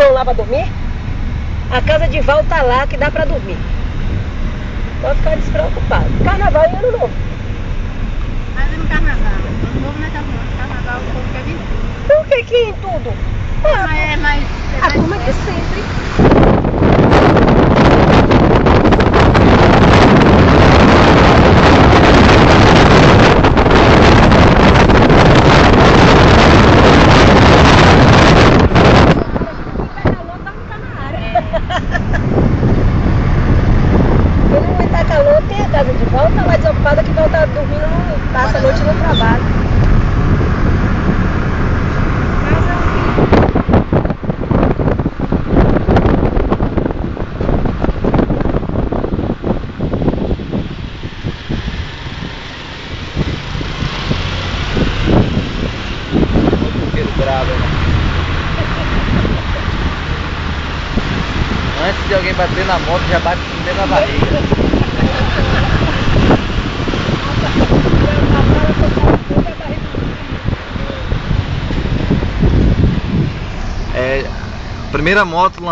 colchão lá pra dormir. A casa de Val tá lá que dá pra dormir. Pode ficar despreocupado. Carnaval e ano novo. Mas no carnaval. Ano novo não é carnaval, o povo quer vir. Por que em tudo? Mas é mais. A turma de sempre. Eu não aguentar calor, tem a casa de volta lá desocupada que volta dormindo, passa a noite no trabalho. Antes de alguém bater na moto, já bate primeiro na barriga. É, primeira moto